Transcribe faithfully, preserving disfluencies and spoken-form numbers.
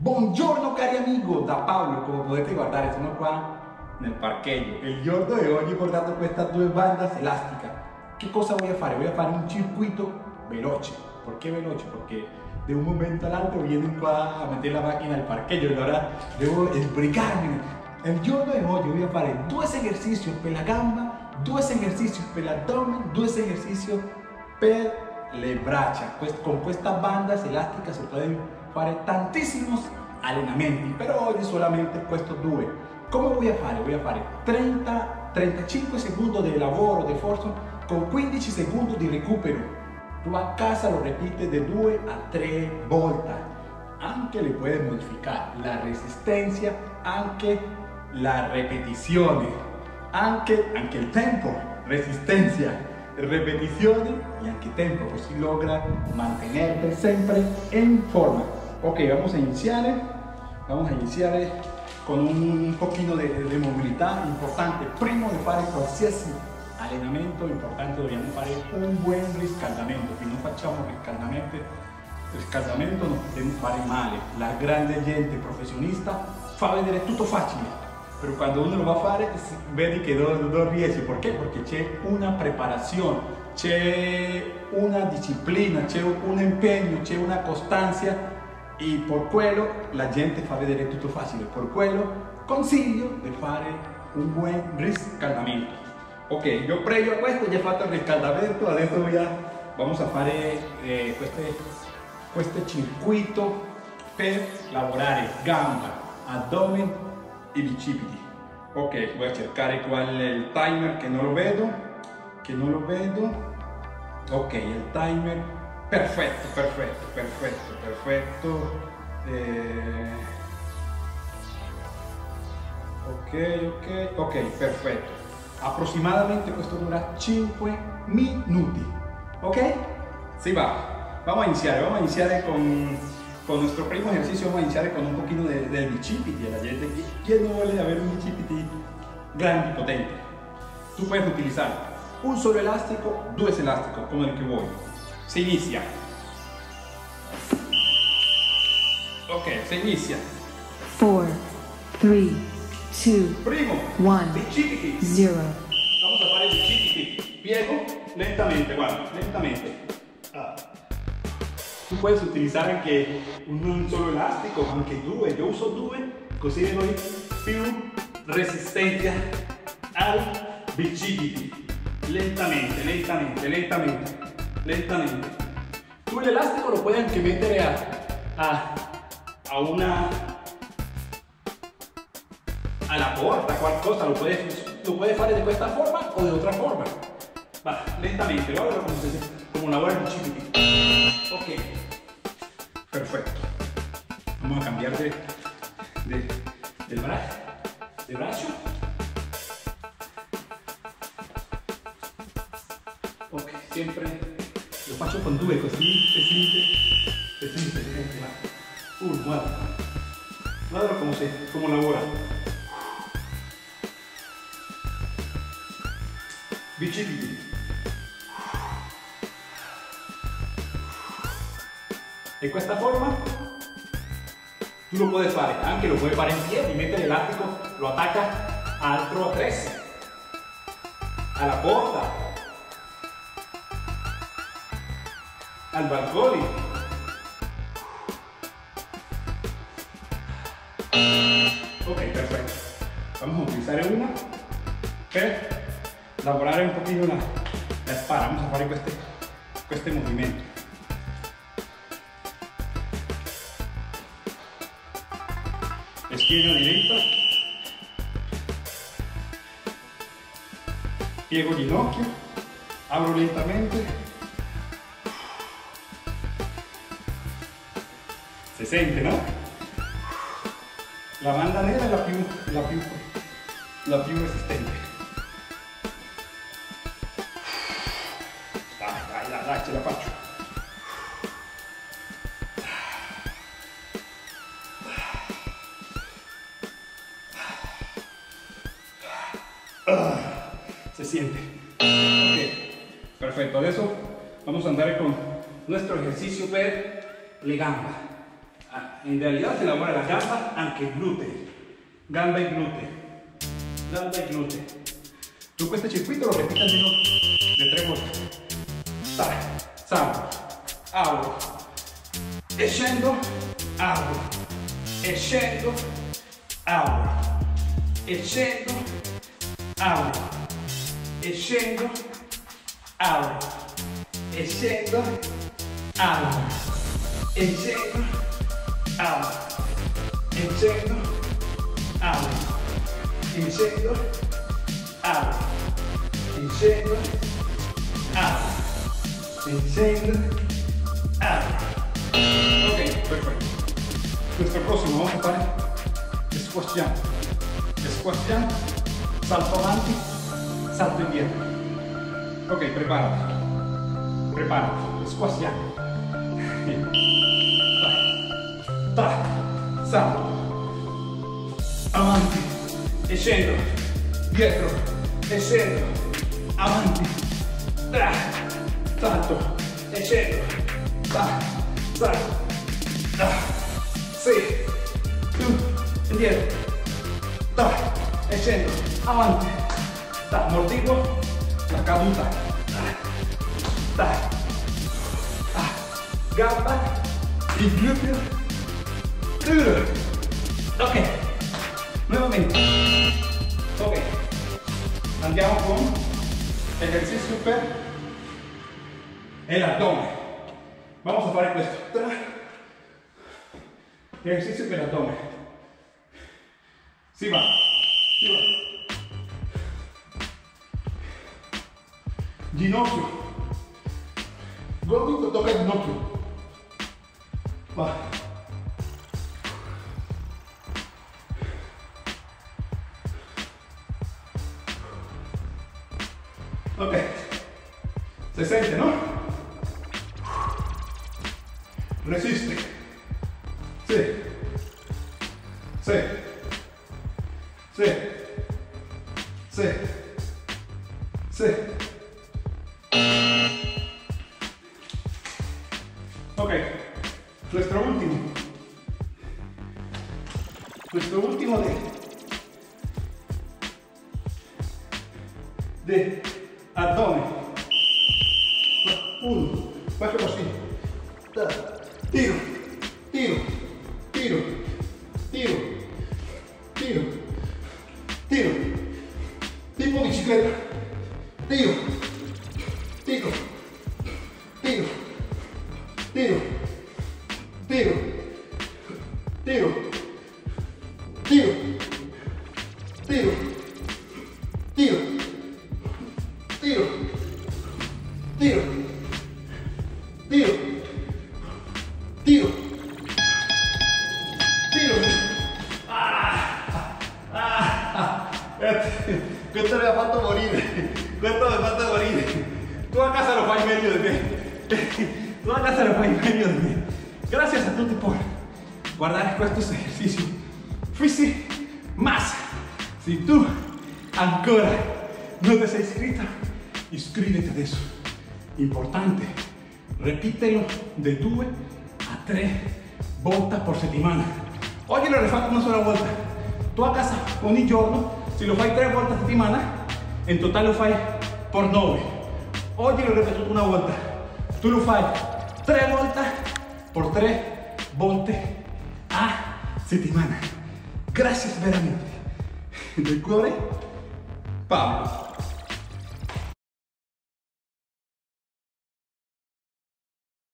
Buongiorno cari amigo, da Paolo, come potete guardare sono qua nel parcheggio. Il giorno di oggi ho portato queste due bandas elásticas. Che cosa voy a fare? Voy a fare un circuito veloce. Perché veloce? Perché de un momento all'altro vienen qua a meter la macchina al parcheggio e allora devo sbrigarmi. Il giorno di oggi voy a fare due esercizi per la gamba, due esercizi per l'addome, due esercizi per le braccia. Con questa bandas elásticas se pueden fare tantissimi allenamenti, però oggi solamente questo due. Come voy a fare? Voy a fare trenta trentacinque secondi di lavoro, di forza, con quindici secondi di recupero. Tu a casa lo ripeti di due a tre volte. Anche le puoi modificare la resistenza, anche la repetizione, anche, anche il tempo, resistenza, repetizione y anche tempo, così logra mantenerte sempre en forma. Ok, vamos a iniciar, vamos a iniciar con un pochino de, de movilità importante. Prima di fare qualsiasi allenamento importante dobbiamo fare un buon riscaldamento. Se non facciamo riscaldamento, riscaldamento non possiamo fare male. La grande gente professionista fa vedere tutto facile, però quando uno lo va a fare vedi che non, non riesce. Perché? Perché c'è una preparazione, c'è una disciplina, c'è un impegno, c'è una costanza. E per quello la gente fa vedere tutto facile, per quello consiglio di fare un buon riscaldamento. Ok, io previo a questo già fatto il riscaldamento, adesso voy a, vamos a fare eh, queste, questo circuito per lavorare gamba, addome e bicipiti. Ok, voy a cercare qual è il timer che non lo vedo, che non lo vedo. Ok, il timer. Perfetto, perfetto, perfetto, perfetto. Eh... Ok, ok, ok, perfetto. Aproximadamente questo dura cinque minuti. Ok? Si va. Vamos a iniciar, vamos a iniciar con, con nuestro primo ejercicio. Vamos a iniciar con un poquito de, de bicipiti. La gente, ¿quién no vuole avere un bicipiti grande y potente? Tú puedes utilizar un solo elástico, dos elásticos, como el que voy. Se inicia. Ok, se inicia. four, three, two, Primo, one, bicipiti. zero. Vamos a fare bicipiti. Piego lentamente, guarda, lentamente. Ah. Tu puedes utilizare anche un solo elastico, anche due. Io uso due, così doy più resistenza al bicipiti. Lentamente, lentamente, lentamente. Lentamente. Tú el elástico lo puedes anche mettere a, a, a una a la porta, qualcosa, lo puedes, lo puedes fare de questa forma o de otra forma. Va, lentamente, guarda como, se, como lavora el bicipiti. Ok, perfecto. Vamos a cambiar de, de, del brazo, de brazo. Ok, siempre lo faccio con due, così si sente, si sente, va. Uh, guarda, guarda come, se, come lavora. Bicipiti. E questa forma tu lo puoi fare, anche lo puoi fare in piedi, mettere l'elastico, lo attacca altro attrezzo, alla porta, al balcone. Ok, perfetto. Vamos a utilizar una per lavorare un pochino la, la spalla. Vamos a fare queste, queste movimenti. Schiena diretta, piego ginocchio, apro lentamente. Si sente, no? La banda nera è la più, la più, la più resistente. Dai, dai, dai, dai, ce la faccio. Ah, se siente. Ok, perfecto. Adesso vamos a andare con nuestro ejercicio per le gamba. Ah. in realtà si lavora la gamba, anche il gluteo, gamba e gluteo, gamba e gluteo. Tu questo circuito lo ripeti almeno di tre volte. Dai, salgo, apro, e scendo, apro, e scendo, apro, e scendo, apro, e scendo, apro, e scendo, apro, e scendo, apro, e scendo, apro, e scendo, apro, e scendo, apro, e scendo, apro. Ok, perfetto. Questo prossimo vamos a fare squat jump, squat jump, salto avanti, salto indietro. Ok, preparati, preparati, squat jump. Dai, dai, salto, avanti, e scendo, dietro, e scendo, avanti, dai, salto, e scendo, dai, salto, dai, sì, su, indietro, dai, e scendo, avanti, dai, mortigo, la caduta, dai, dai, ah, gamba, il gluteo, ok, nuevamente, ok, andiamo con ejercicio per el abdomen. Vamos a fare questo, ejercicio per abdomen. Si va, si va. Ginocchio, gomito toca il ginocchio, va. Ok, se sente, ¿no? Resiste. Sí. Sí. Sí. Sí. Sí. Ok, nuestro último. Nuestro último de... de abdomen. Uno, faccio così. Tiro, tiro, tiro, tiro, tiro, tiro. Tipo bicicletta. Tiro, tiro, tiro, tiro, tiro, tiro, tiro, tiro, tiro. Tiro, tiro, tiro, tiro, tiro. Ah, ah, ah. Questo mi ha fatto morire, questo mi ha fatto morire. Tu a casa lo fai meglio di me, tu a casa lo fai meglio di me. Gracias a tutti por guardar estos ejercicios. Fisi más. Si tú ancora no te has inscrito, iscríbete adesso. Importante, repítelo de due a tre volte por settimana. Oggi lo rifaccio una sola volta. Tu a casa ogni giorno, se lo fai tre volte a settimana, in totale lo fai por nove. Oggi l'ho ripetuto una volta. Tu lo fai tre volte por tre volte a settimana. Grazie veramente. Del cuore, Pablo.